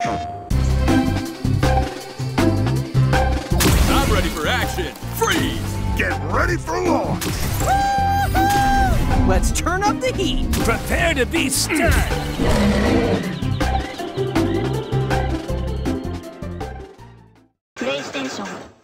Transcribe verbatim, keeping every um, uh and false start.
I'm ready for action. Freeze! Get ready for launch! Let's turn up the heat. Prepare to be stunned. PlayStation